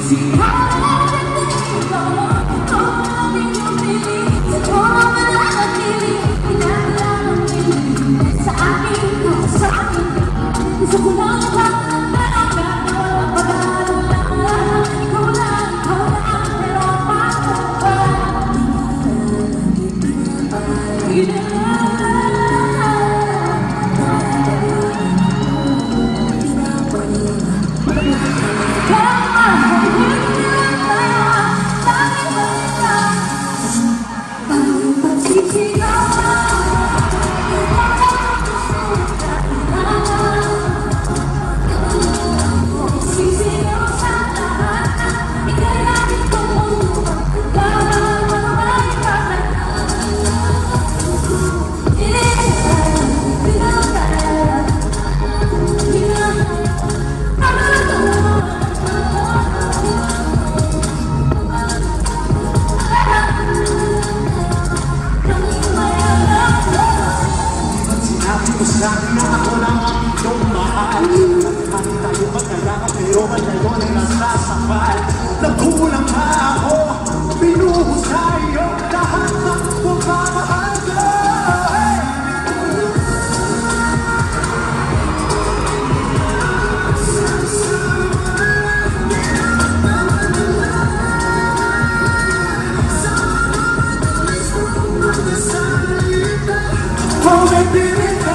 Sabi na ako lang ang iyong mahal. At tayo magkailangan pero ngayon ay nasasakal. Nagkulang pa ako, binuhos tayo lahat ng pagmamahal ko. Oh baby,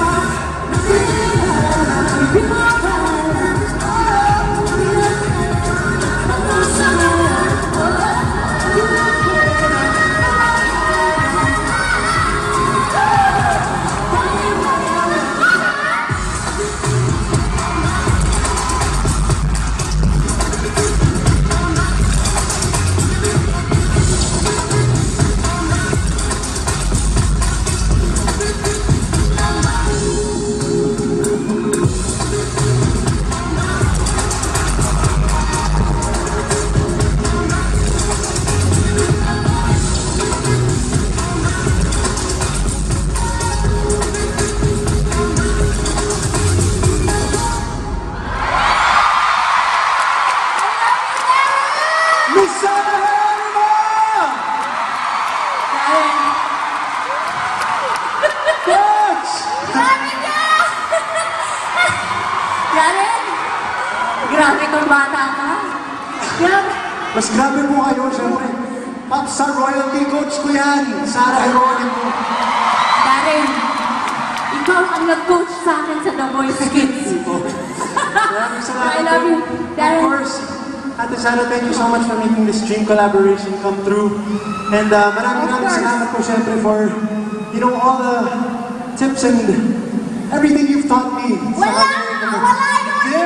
grabe kang bata ka. Grabe. Mas grabe po kayo, syempre. Sa royalty coach ko yan. Sarah Geronimo. Darren, ikaw ang nag-coach sa akin sa The Voice Kids. Maraming salamat. I love you, Darren. Of course, Ate Sarah, thank you so much for making this dream collaboration come true. And maraming salamat po syempre for, you know, all the tips and everything you've taught me. Wala yun!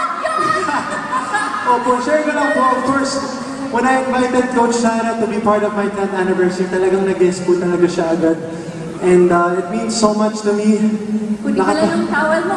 Opo, share ko lang po. Of course, when I invited Coach Sarah to be part of my 10th anniversary, talagang nag-guest po talaga siya agad. And it means so much to me. Kunin ka lang yung towel mo.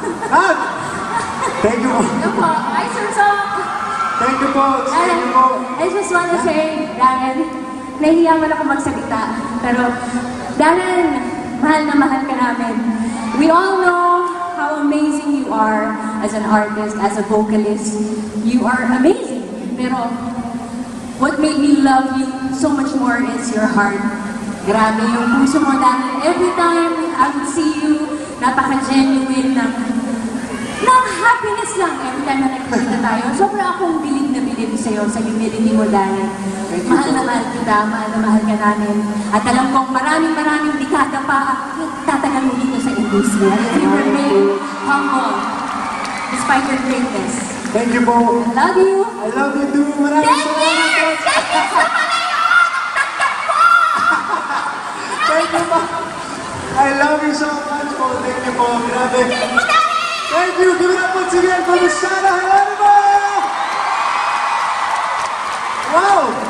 Thank you po. Ito po, ay sursok! Thank you po. Thank you po. I just wanna say, Darren, nahihiya man ako magsalita. Pero, Darren, mahal na mahal ka namin. We all know how amazing you are as an artist, as a vocalist. You are amazing. Pero, what made me love you so much more is your heart. Grabe yung puso mo, Darren. Every time I would see you, napaka-genuine ng happiness lang. Every time na nagkikita tayo, sobrang akong bilib na bilib sa'yo, sa humility mo, Darren. Mahal na mahal kita, mahal na mahal ka namin. At alam kong maraming dekada pa tatagal mo dito sa industriya. You remain humble, despite your greatness. Thank you po. I love you. I love you too. Maraming salamat po. 10 years na pala yun! Tagtag po! Thank you po. I love you so much po. Thank you po. Grabe. Thank you. Give it up once again for the Sarah Geronimo. Wow!